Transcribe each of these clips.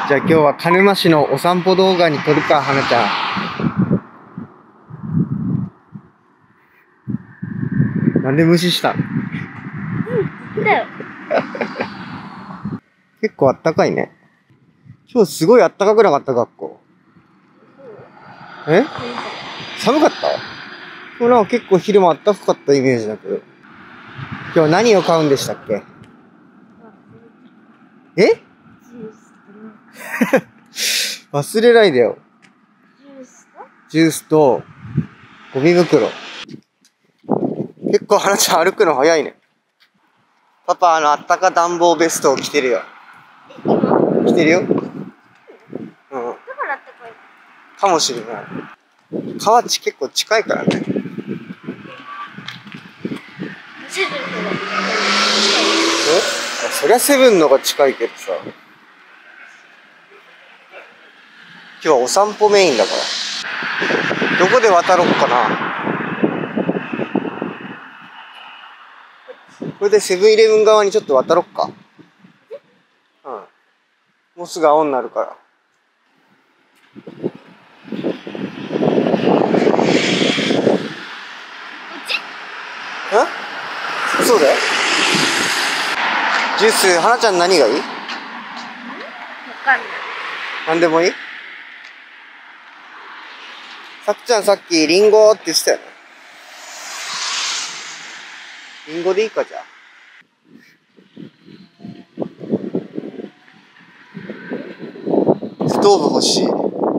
じゃあ今日は鹿沼市のお散歩動画に撮るか、はなちゃん。なんで無視したの？ だよ。 結構あったかいね。今日すごいあったかくなかった、学校。え？寒かった？今日なんか結構昼間あったかかったイメージだけど。今日何を買うんでしたっけ？え？忘れないでよ。ジュースとゴミ袋。結構はなちゃん歩くの早いね。パパあったか暖房ベストを着てるよ。着てるよ。うん。 だからあったかい。 かもしれない。河内結構近いからね。 セブンとか近い。 え？そりゃセブンのが近いけどさ。今日はお散歩メインだから。どこで渡ろうかな。これでセブンイレブン側にちょっと渡ろっか。うん。もうすぐ青になるから。え？そうだよ。ジュース、はなちゃん何がいい？ わかんない。 何でもいい？さくちゃんさっきリンゴって言ってたよね。リンゴでいいか、じゃあ。ストーブ欲しい。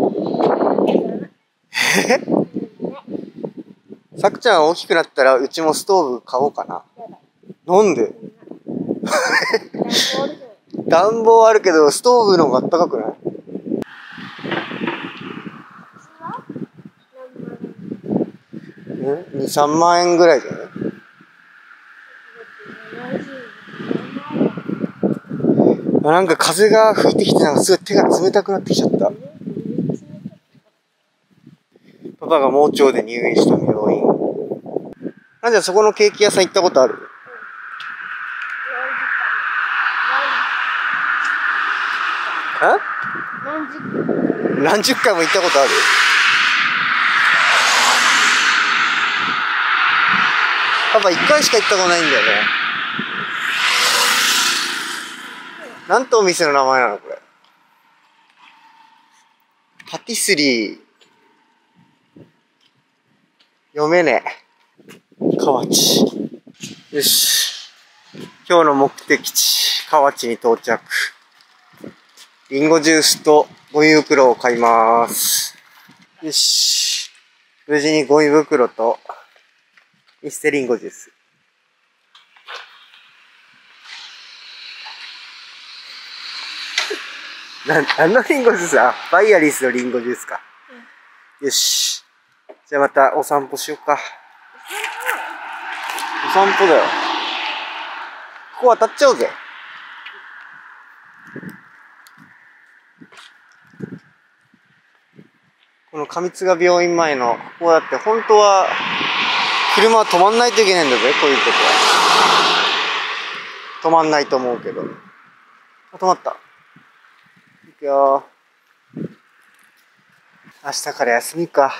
さくちゃん大きくなったらうちもストーブ買おうかな。なんで？暖房あるけどストーブの方があったかくない？2、3万円ぐらいじゃない？なんか風が吹いてきてなんかすごい手が冷たくなってきちゃった。パパが盲腸で入院した病院。なんじゃそこのケーキ屋さん行ったことある？何十回も行ったことある？パパ1回しか行ったことないんだよね。なんてお店の名前なのこれ。パティスリー。読めねえ。河内。よし。今日の目的地、河内に到着。リンゴジュースとゴミ袋を買います。よし。無事にゴミ袋とミステリンゴジュース。何のリンゴジュースだ？バイアリスのリンゴジュースか。よし。じゃあまたお散歩しようか。お散歩だよ。ここ渡っちゃおうぜ。この上津賀病院前の、ここだって本当は車は止まんないといけないんだぜ、こういうとこは。止まんないと思うけど。あ、止まった。いくよー。明日から休みか。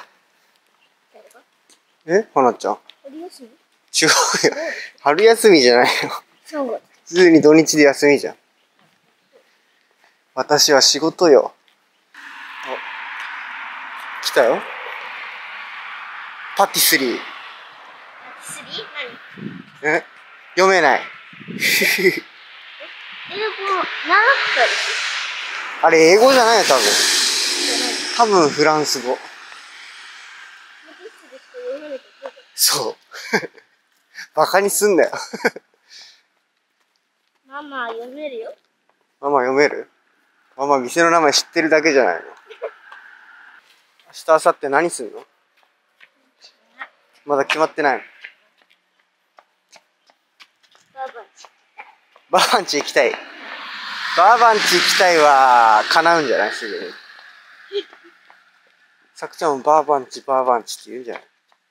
え？はなちゃん。 春休み？ 違うよ。春休みじゃないよ。 そう。 普通に土日で休みじゃん。私は仕事よ。来たよ。パティスリー。 パティスリー？何？ え？読めない。 英語、習ったあれ英語じゃないよ、多分。多分フランス語。そう。バカにすんだよ。 ママ読めるよ。 ママ読める？ママ店の名前知ってるだけじゃないの。明日、明後日何すんの？まだ決まってないの。バーバンチ行きたい。バーバンチ行きたいは叶うんじゃない？すぐに。さくちゃんもバーバンチって言うんじゃない？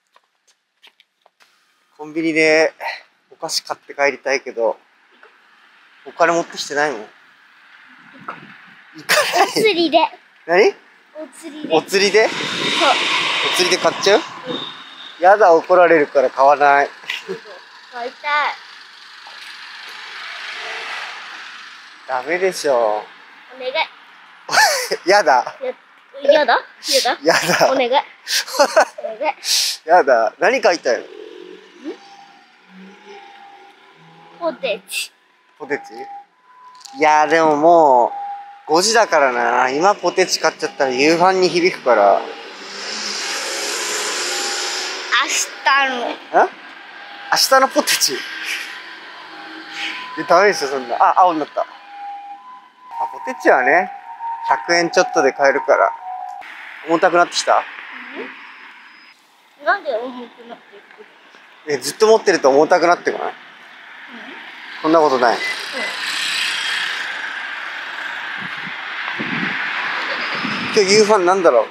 コンビニでお菓子買って帰りたいけど、お金持ってきてないもん。 行かない。 お釣りで。 何？ お釣りで。 お釣りで？ そう。 お釣りで買っちゃう？やだ、怒られるから買わない。 買いたい。 ダメでしょ。 お願い。 やだ。 やだ？ やだ。 お願い。お願い。 やだ。何書いたよ。 ポテチ。 ポテチ？いやでももう5時だからな。今ポテチ買っちゃったら夕飯に響くから。 明日の。 明日のポテチ。ダメですよ、そんな。あ、青になった。ポテチはね、100円ちょっとで買えるから。重たくなってきた？ なんで重くなっていく？ ずっと持ってると重たくなってこない？そんなことない。今日夕飯なんだろう？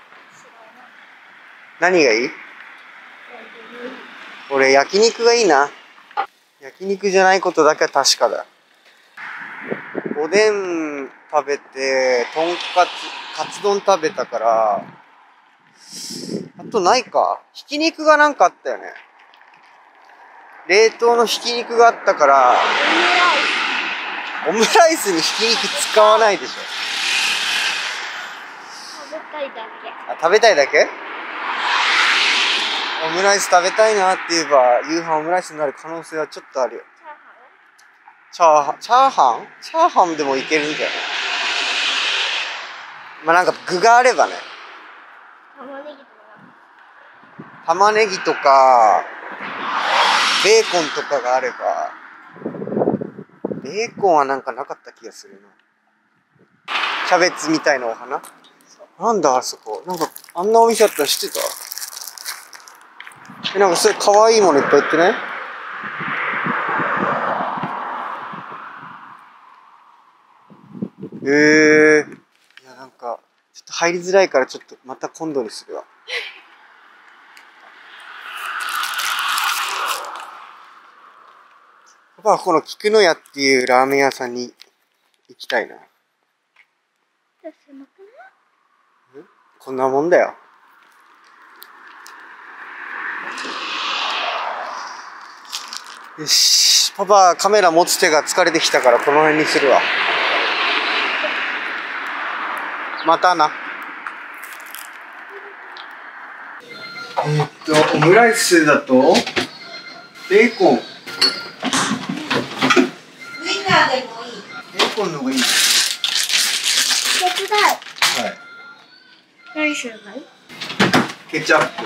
何がいい？俺焼肉がいいな。焼肉じゃないことだけは確かだ。おでん食べて、とんかつ、カツ丼食べたから、あとないか。ひき肉がなんかあったよね。冷凍のひき肉があったから、オムライスにひき肉使わないでしょ。 食べたいだけ。 あ、食べたいだけ？オムライス食べたいなって言えば、夕飯オムライスになる可能性はちょっとあるよ。チャーハンでもいけるんじゃない？まあなんか具があればね。玉ねぎとか、ベーコンとかがあれば。ベーコンはなんかなかった気がするな。キャベツみたいなお花？なんだあそこ。なんかあんなお店あったの知ってた？なんかそれ可愛いものいっぱい売ってない？いやなんかちょっと入りづらいからちょっとまた今度にするわ。パパはこの菊の屋っていうラーメン屋さんに行きたいな。こんなもんだよ。よし、パパカメラ持つ手が疲れてきたからこの辺にするわ。またな。オムライスだとベーコン。ウインナーでもいい。ベーコンの方がいい。 手伝う。 はい。 何すればいい？ ケチャップ。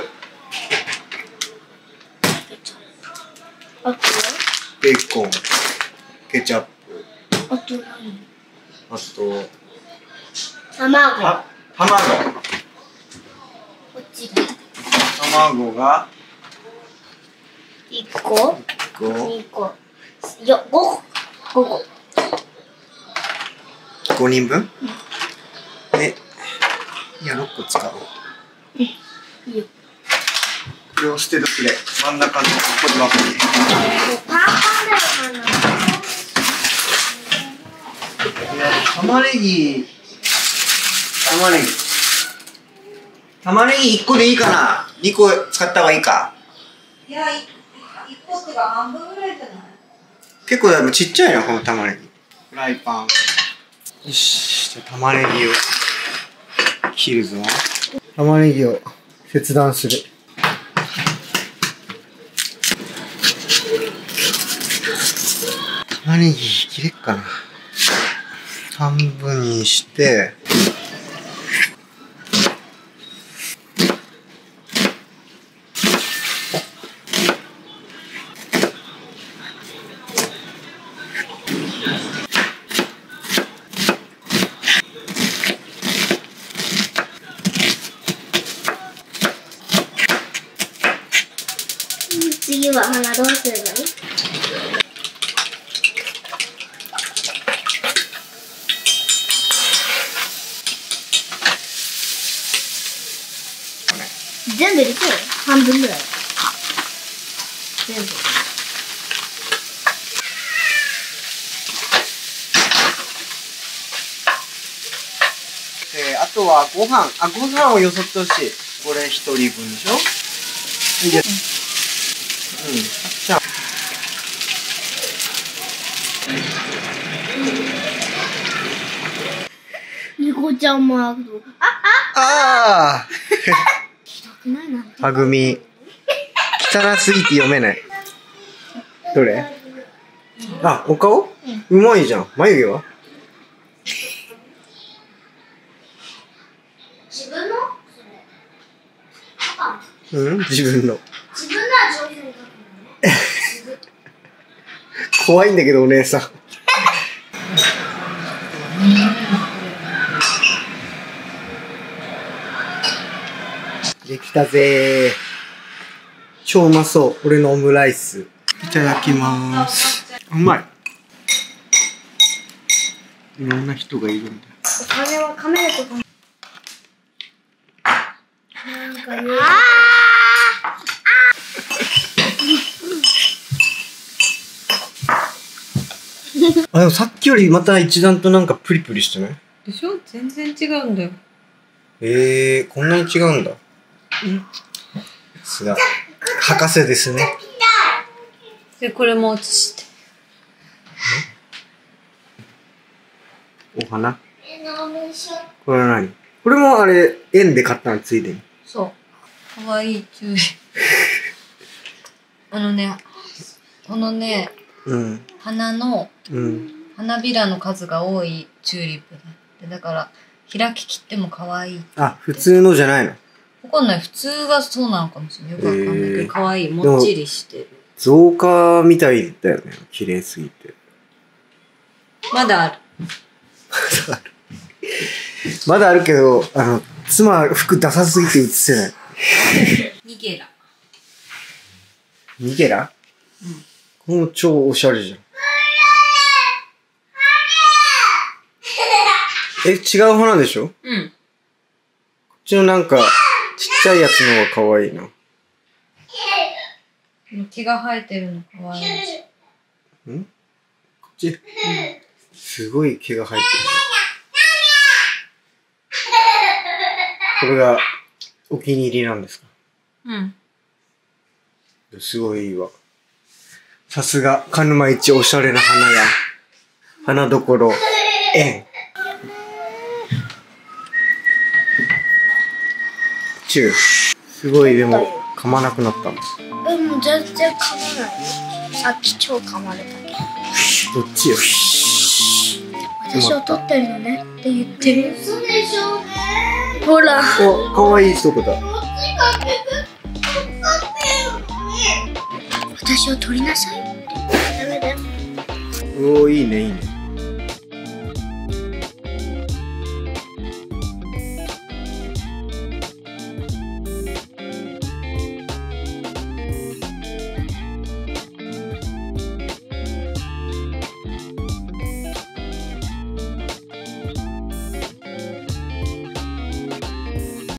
あとは？ ベーコン。ケチャップ。 あと何？ あと。 卵。 卵。 こっちだ。 卵が。 1個。2個。5個。5個。 5人分？ね。いや、6個使おう。 いいよ。 これを捨てるくれ。真ん中のポリ箱に。 パンパンだよ、 玉ねぎ1個でいいかな。2個使った方がいいか。 いや、1個ってか半分ぐらいじゃない？ 結構でもちっちゃいな、この玉ねぎ。フライパン。よし、じゃあ玉ねぎを切るぞ。玉ねぎを切断する。玉ねぎ切れっかな。半分にして、 次は花どうすればいい？全部入れてよ。半分ぐらい。全部。 とはご飯をよそってほしい。これ一人分でしょ。じゃじゃあ猫ちゃんもある。 あないな。 あ、はぐみ。汚すぎて読めない。どれ？あ、お顔？うまいじゃん。眉毛は？ 自分の？ うん、自分の。 自分のは上手に描くのね。 怖いんだけど、お姉さん。できたぜー。超うまそう。俺のオムライス。いただきまーす。うまい。いろんな人がいるんだ。 お金はカメラとか。なんかね。 あ、でもさっきよりまた一段となんかプリプリしてない？ でしょ？全然違うんだよ。 こんなに違うんだ。さすが博士ですね。 で、これも写して。 お花。これは何？これもあれ円で買ったのついでに。 そう。かわいいチューリップ。このね、花の、花びらの数が多いチューリップだ。だから開ききっても可愛い。 あ、普通のじゃないの？ わかんない。普通がそうなのかもしれない。よくわかんないけど、可愛い。もっちりしてる。 造花みたいだよね。綺麗すぎて。 まだある。 まだあるけど、妻服ダサすぎて映せない。 ニゲラ。 ニゲラ？これも超おしゃれじゃん。違う花でしょ？こっちのなんか、ちっちゃいやつの方が可愛いな。 毛が生えてるの可愛い。 こっち？すごい毛が生えてる。これがお気に入りなんですか？すごいいいわ。さすが、鹿沼一おしゃれな花や。花どころ、チュー。すごい、でも、噛まなくなった。 もう全然噛まないよ。さっき超噛まれたけど。 どっちよ。 私を撮ってるのねって言ってる。嘘でしょ。ほら。 お、かわいい一言。 私を撮りなさい。ダメだよ。 おー、いいね、いいね。